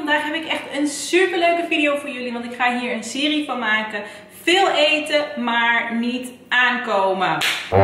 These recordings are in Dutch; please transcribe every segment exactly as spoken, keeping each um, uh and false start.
vandaag heb ik echt een super leuke video voor jullie, want ik ga hier een serie van maken. Veel eten, maar niet aankomen.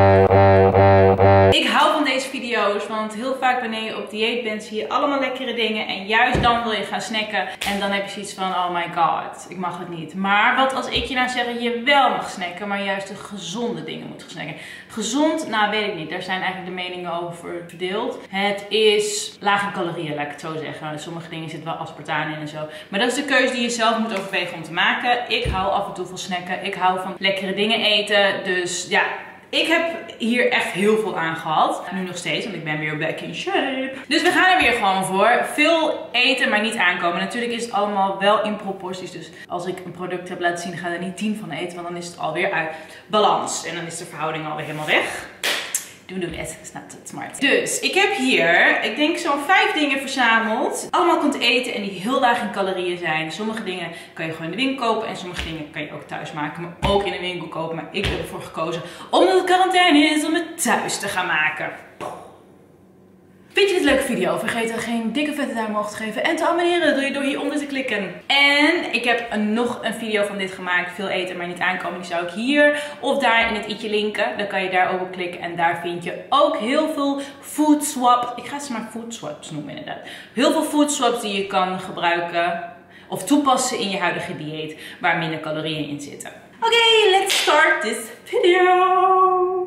Ik hou van deze video's, want heel vaak wanneer je op dieet bent zie je allemaal lekkere dingen. En juist dan wil je gaan snacken. En dan heb je zoiets van, oh my god, ik mag het niet. Maar wat als ik je nou zeg dat je wel mag snacken, maar juist de gezonde dingen moet gaan snacken. Gezond, nou weet ik niet. Daar zijn eigenlijk de meningen over verdeeld. Het is laag in calorieën, laat ik het zo zeggen. Sommige dingen zitten wel aspartaan in en zo. Maar dat is de keuze die je zelf moet overwegen om te maken. Ik hou af en toe van snacken. Ik hou van lekkere dingen eten. Dus ja, ik heb hier echt heel veel aan gehad. Nu nog steeds, want ik ben weer back in shape. Dus we gaan er weer gewoon voor. Veel eten, maar niet aankomen. Natuurlijk is het allemaal wel in proporties. Dus als ik een product heb laten zien, ga ik er niet tien van eten. Want dan is het alweer uit balans. En dan is de verhouding alweer helemaal weg. Doe doe het, dat is not smart. Dus ik heb hier, ik denk zo'n vijf dingen verzameld. Allemaal kunt eten en die heel laag in calorieën zijn. Sommige dingen kan je gewoon in de winkel kopen en sommige dingen kan je ook thuis maken, maar ook in de winkel kopen. Maar ik heb ervoor gekozen, omdat het quarantaine is, om het thuis te gaan maken. Vind je dit een leuke video? Vergeet dan geen dikke vette duim omhoog te geven en te abonneren door, door hieronder te klikken. En ik heb een, nog een video van dit gemaakt. Veel eten maar niet aankomen. Die zou ik hier of daar in het i'tje linken. Dan kan je daar ook op klikken en daar vind je ook heel veel food swaps. Ik ga ze maar food swaps noemen inderdaad. Heel veel food swaps die je kan gebruiken of toepassen in je huidige dieet waar minder calorieën in zitten. Oké, okay, let's start this video.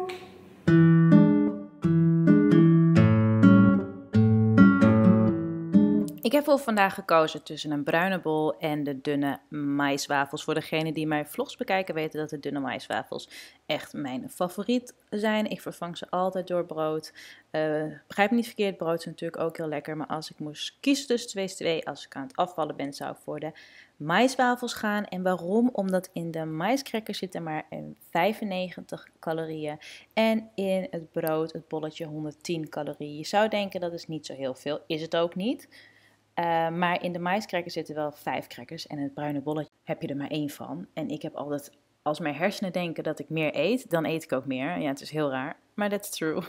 Ik heb voor vandaag gekozen tussen een bruine bol en de dunne maïswafels. Voor degenen die mijn vlogs bekijken weten dat de dunne maïswafels echt mijn favoriet zijn. Ik vervang ze altijd door brood. Uh, begrijp me niet verkeerd, brood is natuurlijk ook heel lekker. Maar als ik moest kiezen tussen twee twee, als ik aan het afvallen ben, zou ik voor de maïswafels gaan. En waarom? Omdat in de maïscrackers zitten maar vijfennegentig calorieën. En in het brood, het bolletje, honderdtien calorieën. Je zou denken dat is niet zo heel veel, is het ook niet. Uh, maar in de maïscrackers zitten wel vijf crackers en in het bruine bolletje heb je er maar één van. En ik heb altijd, als mijn hersenen denken dat ik meer eet, dan eet ik ook meer. Ja, het is heel raar, maar that's true.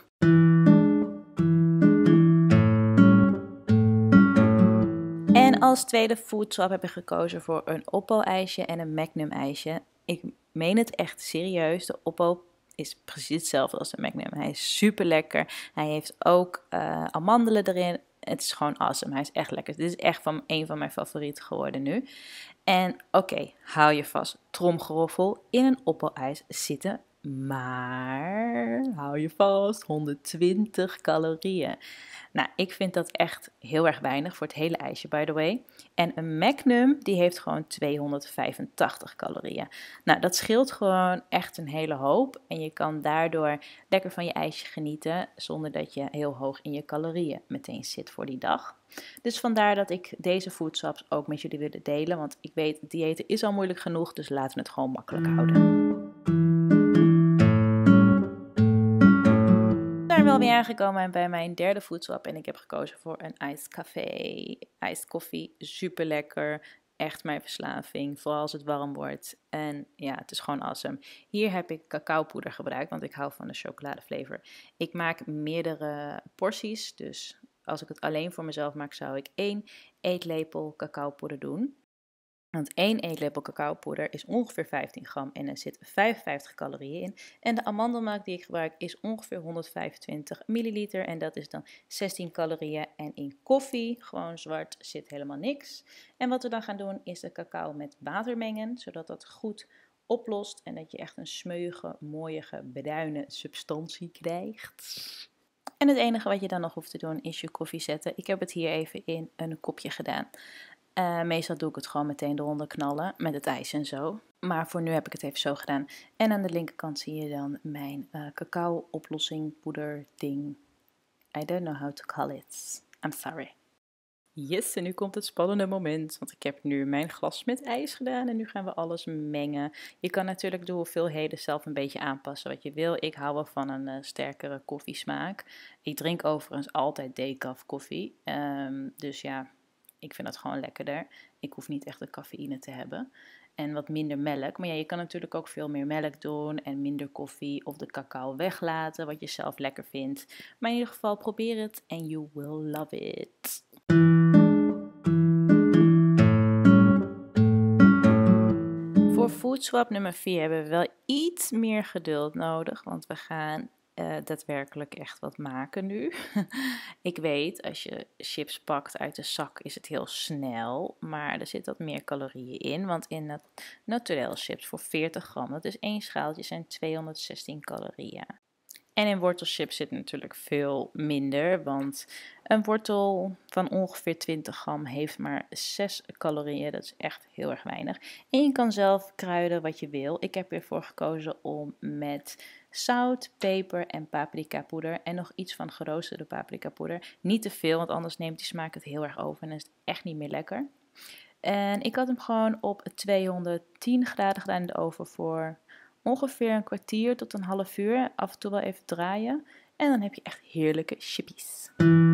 En als tweede food swap heb ik gekozen voor een Oppo-ijsje en een Magnum ijsje. Ik meen het echt serieus, de Oppo is precies hetzelfde als de Magnum. Hij is super lekker. Hij heeft ook uh, amandelen erin. Het is gewoon awesome. Hij is echt lekker. Dit is echt van een van mijn favorieten geworden nu. En oké, okay, hou je vast. Tromgeroffel. In een Oppo-ijs zitten maar, hou je vast, honderdtwintig calorieën. Nou, ik vind dat echt heel erg weinig voor het hele ijsje, by the way. En een Magnum, die heeft gewoon tweehonderdvijfentachtig calorieën. Nou, dat scheelt gewoon echt een hele hoop. En je kan daardoor lekker van je ijsje genieten, zonder dat je heel hoog in je calorieën meteen zit voor die dag. Dus vandaar dat ik deze food swaps ook met jullie willen delen. Want ik weet, diëten is al moeilijk genoeg, dus laten we het gewoon makkelijk houden. Ik ben wel weer aangekomen bij mijn derde food swap en ik heb gekozen voor een iced café, iced koffie, super lekker, echt mijn verslaving, vooral als het warm wordt en ja, het is gewoon awesome. Hier heb ik cacaopoeder gebruikt, want ik hou van de chocoladeflavor. Ik maak meerdere porties, dus als ik het alleen voor mezelf maak zou ik één eetlepel cacaopoeder doen. Want één eetlepel cacaopoeder is ongeveer vijftien gram en er zit vijfenvijftig calorieën in. En de amandelmelk die ik gebruik is ongeveer honderdvijfentwintig milliliter en dat is dan zestien calorieën. En in koffie, gewoon zwart, zit helemaal niks. En wat we dan gaan doen is de cacao met water mengen, zodat dat goed oplost en dat je echt een smeuïge, mooie, bruine substantie krijgt. En het enige wat je dan nog hoeft te doen is je koffie zetten. Ik heb het hier even in een kopje gedaan. Uh, meestal doe ik het gewoon meteen eronder knallen met het ijs en zo. Maar voor nu heb ik het even zo gedaan. En aan de linkerkant zie je dan mijn uh, cacao oplossing poeder ding. I don't know how to call it. I'm sorry. Yes, en nu komt het spannende moment. Want ik heb nu mijn glas met ijs gedaan en nu gaan we alles mengen. Je kan natuurlijk de hoeveelheden zelf een beetje aanpassen wat je wil. Ik hou wel van een uh, sterkere koffiesmaak. Ik drink overigens altijd decaf koffie. Um, dus ja, ik vind dat gewoon lekkerder. Ik hoef niet echt de cafeïne te hebben. En wat minder melk. Maar ja, je kan natuurlijk ook veel meer melk doen en minder koffie of de cacao weglaten, wat je zelf lekker vindt. Maar in ieder geval probeer het en you will love it. Foodswap nummer vier hebben we wel iets meer geduld nodig, want we gaan uh, daadwerkelijk echt wat maken nu. Ik weet, als je chips pakt uit de zak is het heel snel, maar er zit wat meer calorieën in, want in nat naturel chips voor veertig gram, dat is één schaaltje, zijn tweehonderdzestien calorieën. En in wortelchips zit natuurlijk veel minder, want een wortel van ongeveer twintig gram heeft maar zes calorieën. Dat is echt heel erg weinig. En je kan zelf kruiden wat je wil. Ik heb ervoor gekozen om met zout, peper en paprika poeder en nog iets van geroosterde paprika poeder. Niet te veel, want anders neemt die smaak het heel erg over en is het echt niet meer lekker. En ik had hem gewoon op tweehonderdtien graden gedaan in de oven voor ongeveer een kwartier tot een half uur. Af en toe wel even draaien. En dan heb je echt heerlijke chippies.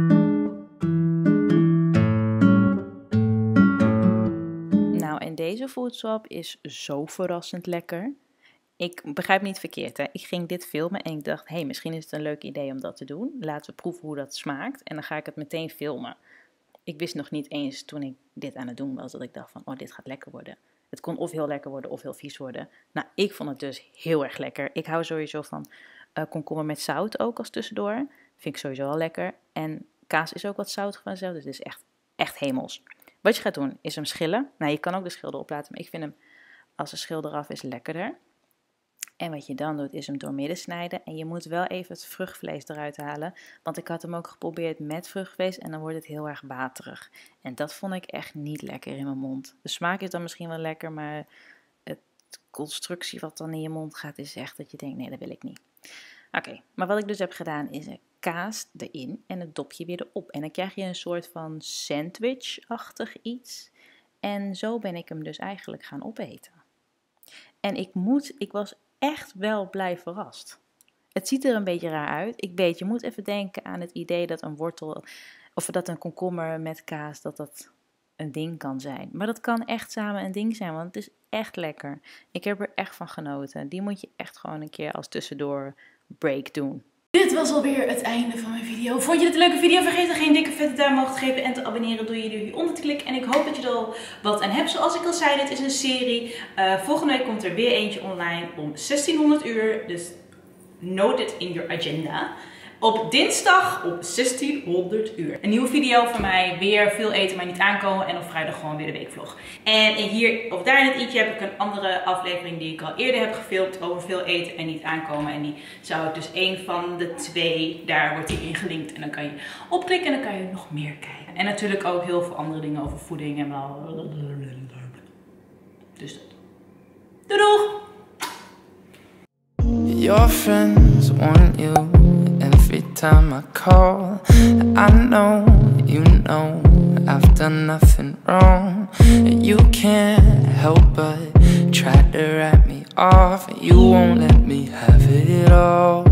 Nou, en deze Foodswap is zo verrassend lekker. Ik begrijp niet verkeerd, hè. Ik ging dit filmen en ik dacht, hé, hey, misschien is het een leuk idee om dat te doen. Laten we proeven hoe dat smaakt. En dan ga ik het meteen filmen. Ik wist nog niet eens toen ik dit aan het doen was, dat ik dacht van, oh, dit gaat lekker worden. Het kon of heel lekker worden of heel vies worden. Nou, ik vond het dus heel erg lekker. Ik hou sowieso van uh, komkommer met zout ook als tussendoor. Vind ik sowieso wel lekker. En kaas is ook wat zoutig van zelf, dus het is echt, echt hemels. Wat je gaat doen is hem schillen. Nou, je kan ook de schil erop laten, maar ik vind hem als de schil eraf is lekkerder. En wat je dan doet is hem doormidden snijden. En je moet wel even het vruchtvlees eruit halen. Want ik had hem ook geprobeerd met vruchtvlees en dan wordt het heel erg waterig. En dat vond ik echt niet lekker in mijn mond. De smaak is dan misschien wel lekker, maar het constructie wat dan in je mond gaat is echt dat je denkt, nee, dat wil ik niet. Oké, okay, maar wat ik dus heb gedaan is een kaas erin en het dopje weer erop. En dan krijg je een soort van sandwich-achtig iets. En zo ben ik hem dus eigenlijk gaan opeten. En ik moet, ik was echt wel blij verrast. Het ziet er een beetje raar uit. Ik weet, je moet even denken aan het idee dat een wortel, of dat een komkommer met kaas, dat dat een ding kan zijn. Maar dat kan echt samen een ding zijn, want het is echt lekker. Ik heb er echt van genoten. Die moet je echt gewoon een keer als tussendoor break doen. Dit was alweer het einde van mijn video. Vond je dit een leuke video? Vergeet er geen dikke vette duim omhoog te geven en te abonneren door je hieronder te klikken. En ik hoop dat je er al wat aan hebt. Zoals ik al zei, dit is een serie. Uh, volgende week komt er weer eentje online om zestienhonderd uur. Dus note it in your agenda. Op dinsdag op zestienhonderd uur. Een nieuwe video van mij. Weer veel eten maar niet aankomen. En op vrijdag gewoon weer de weekvlog. En hier of daar in het i'tje heb ik een andere aflevering die ik al eerder heb gefilmd. Over veel eten en niet aankomen. En die zou ik dus één van de twee. Daar wordt die in gelinkt. En dan kan je opklikken en dan kan je nog meer kijken. En natuurlijk ook heel veel andere dingen over voeding en wel. Dus dat. Doei doeg! Your friends want you every time I call. I know, you know, I've done nothing wrong. You can't help but try to write me off. You won't let me have it all.